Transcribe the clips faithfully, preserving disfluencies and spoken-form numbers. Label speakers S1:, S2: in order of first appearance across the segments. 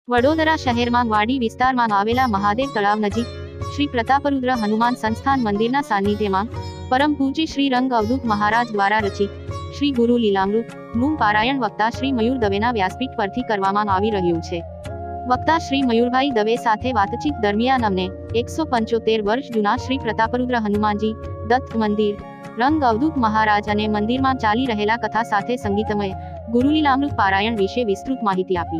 S1: વડોદરા શહેરમાં વાડી વિસ્તારમાં આવેલા મહાદેવ તળાવ નજીક શ્રી પ્રતાપરુદ્ર હનુમાન સંસ્થાન મંદિરના સાનિધ્યમાં પરમ પૂજ્ય શ્રી રંગ અવધૂત મહારાજ દ્વારા રચિત શ્રી ગુરુ લીલામૃત નું પારાયણ વક્તા શ્રી મયુર દવેના વ્યાસપીઠ પરથી કરવામાં આવી રહ્યું છે। વક્તા શ્રી મયુરભાઈ દવે સાથે વાતચીત દરમિયાન અમને એકસો પંચોતેર વર્ષ જૂના શ્રી પ્રતાપરુદ્ર હનુમાનજી દત્ત મંદિર રંગ અવધૂત મહારાજ અને મંદિરમાં ચાલી રહેલા કથા સાથે સંગીતમય ગુરુલીલામૃત પારાયણ વિશે વિસ્તૃત માહિતી આપી।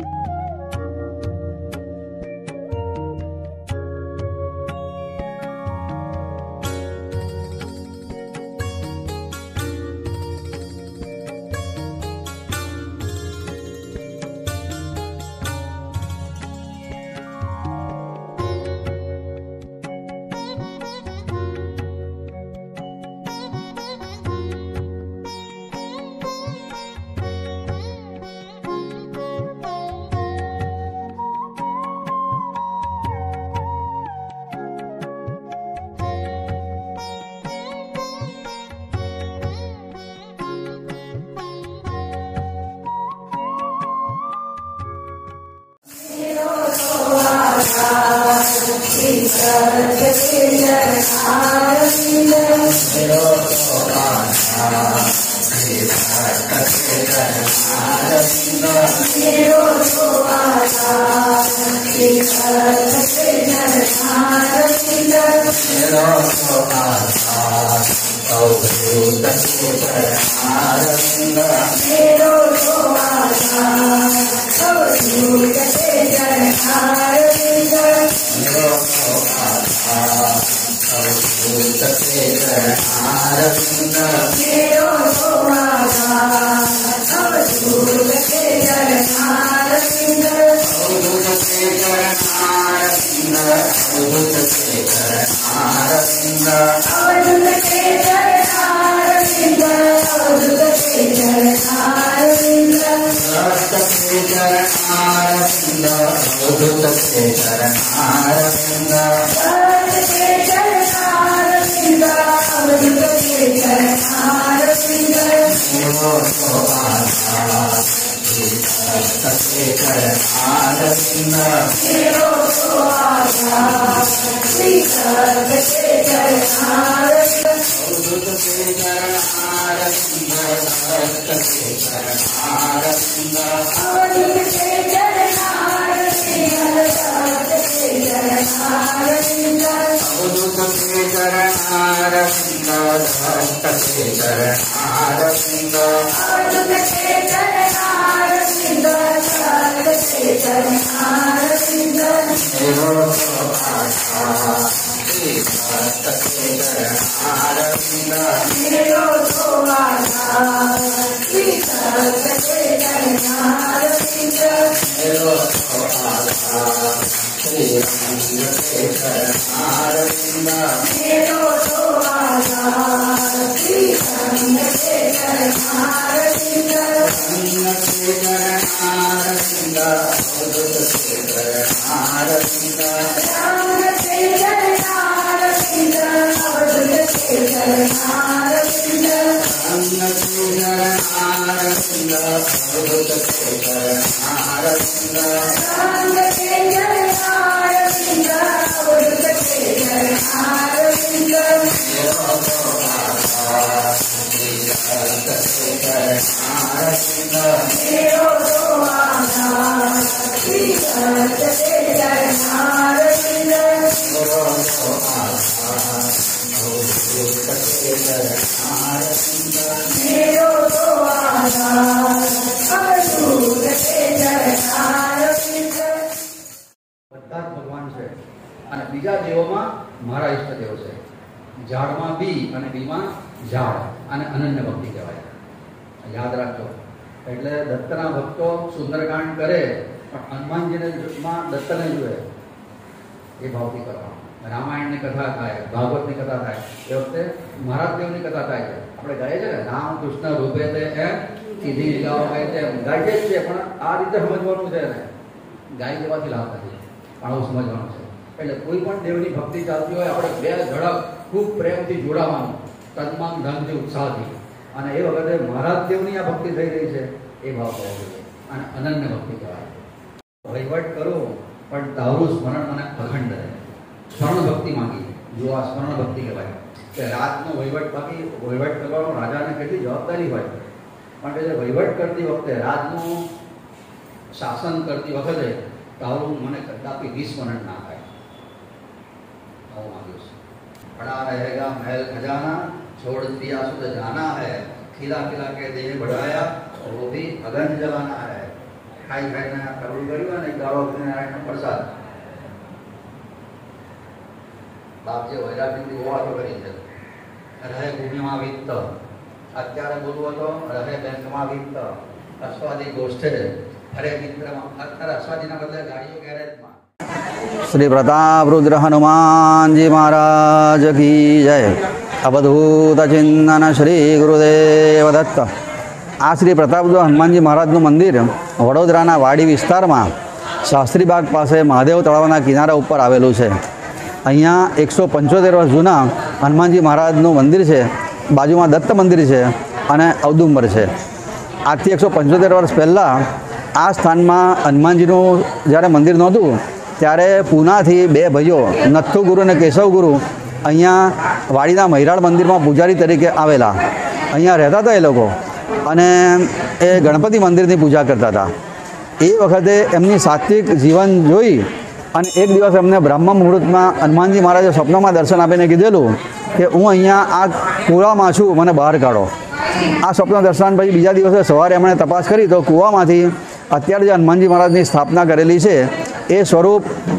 S2: ભગવાન છે અને બીજા દેવોમાં મારા ઈષ્ટદેવ છે। ઝાડમાં બી અને બીમાં ઝાડ અને અનન્ય ભક્તિ કહેવાય। યાદ રાખજો। એટલે દત્તના ભક્તો સુંદરકાંડ કરે પણ હનુમાનજીને માં દત્તને જુએ એ ભાવથી કરવાનું। રામાયણની કથા થાય, ભાગવતની કથા થાય એ વખતે મહારાજ દેવની કથા થાય છે। આપણે ગાઈએ છીએ ને રામ કૃષ્ણ રૂપે તે એમ સીધી લીલાઓ ગાય તેમ ગાઈએ જ છે, પણ આ રીતે સમજવાનું છે ને ગાય દેવાથી લાભ નથી, આવું સમજવાનું છે। એટલે કોઈ પણ દેવની ભક્તિ ચાલતી હોય આપણે બે ઝડપ ખૂબ પ્રેમથી જોડાવાનું, તન્મન ધનથી ઉત્સાહથી, અને એ વખતે મહારાજ દેવની આ ભક્તિ થઈ રહી છે એ ભાવ થવો જોઈએ અને અનન્ય ભક્તિ કહેવાય। વહીવટ કરું પણ તારું સ્મરણ મને અખંડ રહે. સ્મરણ ભક્તિ માંગી, જો આ સ્મરણ ભક્તિ કહેવાય કે રાતનો વહીવટ બાકી વહીવટ કરવાનો રાજાને કેટલી જવાબદારી હોય, પણ એટલે વહીવટ કરતી વખતે રાતનું શાસન કરતી વખતે તારું મને કદાપી વિસ્મરણ ના થાય. આવું માંગ્યું છે. बड़ा रहेगा महल खजाना, छोड़ दिया सुध जाना है, खिला खिला के देह बढ़ाया और वो भी अगन जलाना है. खाई खाई ने कबूल કર્યું અને ગાળો નારાયણ પ્રસાદ બાપ જે વૈરાગ્યથી હોવાતો કરી છે. રહે ભૂમિમાં વિત્ત, અત્યારે બોલવો તો રહે બેંકમાં વિત્ત, અસ્વાદી ગોષ્ઠે અરે મિત્રમાં, અત્યારે અસ્વાદીના બદલે ગાડીઓ ગેરેજમાં.
S3: श्री प्रताप रुद्र हनुमान जी महाराज की जय. अवधूत चिंतन श्री गुरुदेव दत्त. आ श्री प्रताप रुद्र हनुमानजी महाराजનું મંદિર વડોદરાના વાડી વિસ્તારમાં શાસ્ત્રી બાગ પાસે મહાદેવ તળાવના કિનારા ઉપર આવેલું છે. અહીંયા એકસો પંચોતેર વર્ષ જૂના હનુમાનજી મહારાજનું મંદિર છે. બાજુમાં દત્ત મંદિર છે અને ઔદુંબર છે. આજથી એકસો પંચોતેર વર્ષ પહેલાં આ સ્થાનમાં હનુમાનજીનું જ્યારે મંદિર નહોતું ત્યારે પૂનાથી બે ભાઈઓ નથ્થુ ગુરુ અને કેશવ ગુરુ અહીંયા વાડીના મહિરાળ મંદિરમાં પૂજારી તરીકે આવેલા. અહીંયા રહેતા હતા એ લોકો અને એ ગણપતિ મંદિરની પૂજા કરતા હતા. એ વખતે એમની સાત્વિક જીવન જોઈ અને એક દિવસ એમને બ્રહ્મ મુહૂર્તમાં હનુમાનજી મહારાજે સ્વપ્નમાં દર્શન આપીને કીધેલું કે હું અહીંયા આ કૂવામાં છું, મને બહાર કાઢો. આ સ્વપ્ન દર્શન પછી બીજા દિવસે સવારે એમણે તપાસ કરી તો કૂવામાંથી અત્યારે જે હનુમાનજી મહારાજની સ્થાપના કરેલી છે એ સ્વરૂપ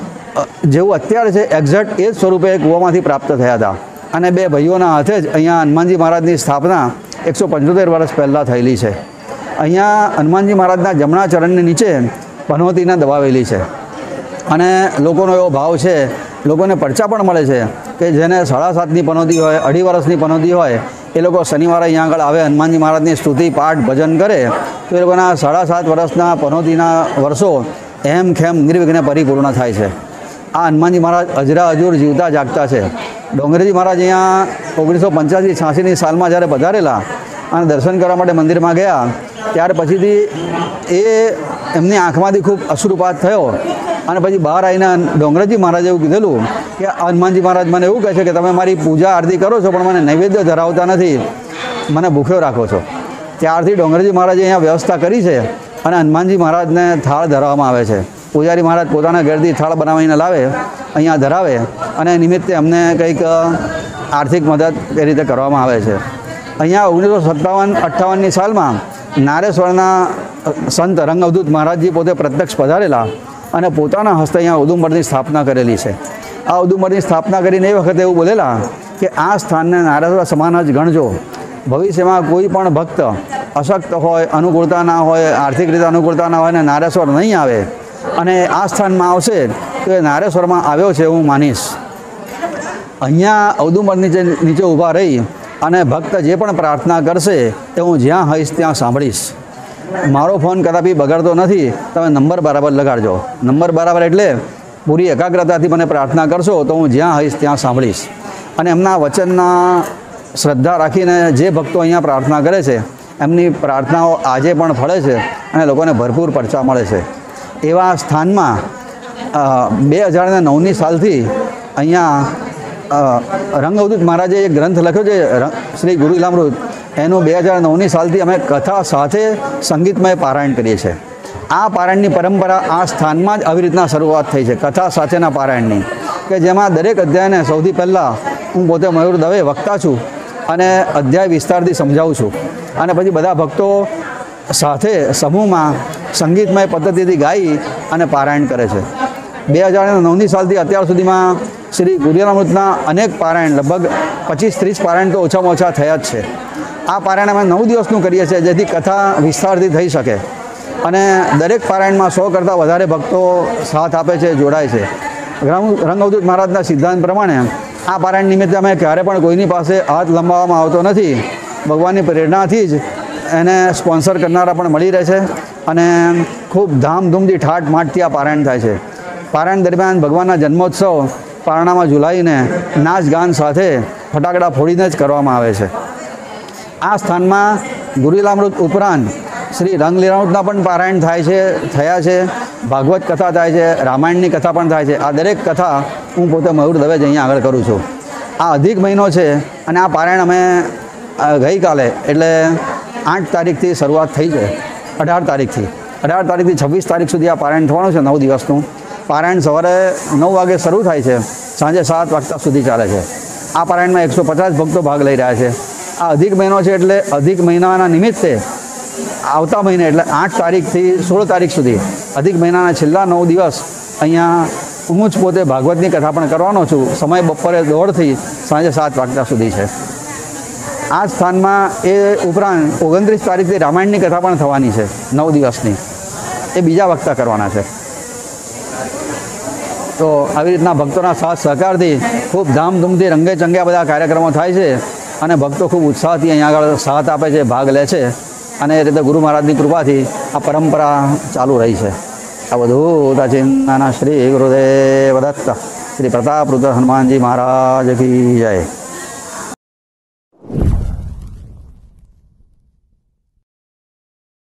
S3: જેવું અત્યારે છે એક્ઝેક્ટ એ જ સ્વરૂપે કૂવામાંથી પ્રાપ્ત થયા હતા. અને બે ભાઈઓના હાથે જ અહીંયા હનુમાનજી મહારાજની સ્થાપના એકસો પંચોતેર વર્ષ પહેલાં થયેલી છે. અહીંયા હનુમાનજી મહારાજના જમણા ચરણની નીચે પનોતીને દબાવેલી છે અને લોકોનો એવો ભાવ છે, લોકોને પરચા પણ મળે છે કે જેને સાડા સાતની પનોતી હોય, અઢી વર્ષની પનોતી હોય, એ લોકો શનિવારે અહીંયા આગળ આવે, હનુમાનજી મહારાજની સ્તુતિ પાઠ ભજન કરે તો એ લોકોના સાડા સાત વર્ષના પનોતીના વર્ષો એમ ખેમ નિર્વિઘ્ને પરિપૂર્ણ થાય છે. આ હનુમાનજી મહારાજ અજરા અજુર જીવતા જાગતા છે. ડોંગરેજી મહારાજ અહીંયા ઓગણીસો પંચ્યાસી છ્યાસીની સાલમાં જ્યારે પધારેલા અને દર્શન કરવા માટે મંદિરમાં ગયા ત્યાર પછીથી એ એમની આંખમાંથી ખૂબ અશ્રુપાત થયો અને પછી બહાર આવીને ડોંગરેજી મહારાજે એવું કીધેલું કે હનુમાનજી મહારાજ મને એવું કહે છે કે તમે મારી પૂજા આરતી કરો છો પણ મને નૈવેદ્ય ધરાવતા નથી, મને ભૂખ્યો રાખો છો. ત્યારથી ડોંગરેજી મહારાજે અહીંયા વ્યવસ્થા કરી છે અને હનુમાનજી મહારાજને થાળ ધરાવવામાં આવે છે. પૂજારી મહારાજ પોતાના ઘરથી થાળ બનાવીને લાવે, અહીંયા ધરાવે અને નિમિત્તે અમને કંઈક આર્થિક મદદ એ રીતે કરવામાં આવે છે. અહીંયા ઓગણીસો સત્તાવન અઠ્ઠાવનની સાલમાં નારેશ્વરના સંત રંગ અવધૂત મહારાજજી પોતે પ્રત્યક્ષ પધારેલા અને પોતાના હસ્તે અહીંયા ઔદુંબરની સ્થાપના કરેલી છે. આ ઔદુંબરની સ્થાપના કરીને એ વખતે એવું બોલેલા કે આ સ્થાનને નારેશ્વર સમાન જ ગણજો. ભવિષ્યમાં કોઈ પણ ભક્ત અશક્ત હોય, અનુકૂળતા ના હોય, આર્થિક રીતે અનુકૂળતા ના હોય ને નારેશ્વર નહીં આવે અને આ સ્થાનમાં આવશે તો એ નારેશ્વરમાં આવ્યો છે એવું માનીશ. અહીંયા ઔદુંબર નીચે નીચે ઊભા રહી અને ભક્ત જે પણ પ્રાર્થના કરશે તે હું જ્યાં હઈશ ત્યાં સાંભળીશ. મારો ફોન કદાપી બગડતો નથી, તમે નંબર બરાબર લગાડજો. નંબર બરાબર એટલે પૂરી એકાગ્રતાથી મને પ્રાર્થના કરશો તો હું જ્યાં હઈશ ત્યાં સાંભળીશ. અને એમના વચનના શ્રદ્ધા રાખીને જે ભક્તો અહીંયા પ્રાર્થના કરે છે એમની પ્રાર્થનાઓ આજે પણ ફળે છે અને લોકોને ભરપૂર પરચા મળે છે. એવા સ્થાનમાં બે હજાર ને નવની સાલથી અહીંયા રંગ અવધૂત મહારાજે એક ગ્રંથ લખ્યો છે શ્રી ગુરુ લીલામૃત, એનું બે હજાર નવની સાલથી અમે કથા સાથે સંગીતમય પારાયણ કરીએ છીએ. આ પારાયણની પરંપરા આ સ્થાનમાં જ આવી રીતના શરૂઆત થઈ છે, કથા સાથેના પારાયણની, કે જેમાં દરેક અધ્યાયને સૌથી પહેલાં હું પોતે મયુર દવે વક્તા છું અને અધ્યાય વિસ્તારથી સમજાવું છું અને પછી બધા ભક્તો સાથે સમૂહમાં સંગીતમય પદ્ધતિથી ગાઈ અને પારાયણ કરે છે. બે હજાર નવની સાલથી અત્યાર સુધીમાં શ્રી ગુરુ લીલામૃતના અનેક પારાયણ, લગભગ પચીસ ત્રીસ પારાયણ તો ઓછામાં ઓછા થયા જ છે. આ પારાયણ અમે નવ દિવસનું કરીએ છીએ જેથી કથા વિસ્તારથી થઈ શકે અને દરેક પારાયણમાં સો કરતાં વધારે ભક્તો સાથ આપે છે, જોડાય છે. રંગ અવધૂત મહારાજના સિદ્ધાંત પ્રમાણે આ પારાયણ નિમિત્તે અમે ક્યારે પણ કોઈની પાસે હાથ લંબાવવામાં આવતો નથી. ભગવાનની પ્રેરણાથી જ એને સ્પોન્સર કરનારા પણ મળી રહે છે અને ખૂબ ધામધૂમથી ઠાઠ માઠથી આ પારાયણ થાય છે. પારાયણ દરમિયાન ભગવાનના જન્મોત્સવ પારણામાં ઝુલાઈને નાચ ગાન સાથે ફટાકડા ફોડીને જ કરવામાં આવે છે. આ સ્થાનમાં ગુરુ લીલામૃત ઉપરાંત શ્રી રંગ લીલામૃતના પણ પારાયણ થાય છે થયા છે ભાગવત કથા થાય છે, રામાયણની કથા પણ થાય છે. આ દરેક કથા હું પોતે મયુર દવે જ અહીંયા આગળ કરું છું. આ અધિક મહિનો છે અને આ પારાયણ અમે ગઈકાલે એટલે આઠ તારીખથી શરૂઆત થઈ છે. અઢાર તારીખથી અઢાર તારીખથી છવ્વીસ તારીખ સુધી આ પારાયણ થવાનું છે. નવ દિવસનું પારાયણ સવારે નવ વાગે શરૂ થાય છે, સાંજે સાત વાગતા સુધી ચાલે છે. આ પારાયણમાં એકસો પચાસ ભક્તો ભાગ લઈ રહ્યા છે. આ અધિક મહિનો છે એટલે અધિક મહિનાના નિમિત્તે આવતા મહિને એટલે આઠ તારીખથી સોળ તારીખ સુધી અધિક મહિનાના છેલ્લા નવ દિવસ અહીંયા હું જ પોતે ભાગવતની કથા પણ કરવાનો છું. સમય બપોરે દોઢથી સાંજે સાત વાગતા સુધી છે. આ સ્થાનમાં એ ઉપરાંત ઓગણત્રીસ તારીખથી રામાયણની કથા પણ થવાની છે નવ દિવસની. એ બીજા વખતા કરવાના છે. તો આવી રીતના ભક્તોના સાથ સહકારથી ખૂબ ધામધૂમથી રંગે ચંગે આ બધા કાર્યક્રમો થાય છે અને ભક્તો ખૂબ ઉત્સાહથી અહીંયા આગળ સાથ આપે છે, ભાગ લે છે અને એ રીતે ગુરુ મહારાજની કૃપાથી આ પરંપરા ચાલુ રહી છે. આ બધું ચિંતન શ્રી ગુરુદેવ દત્ત શ્રી પ્રતાપરુદ્ર હનુમાનજી મહારાજ કી જય.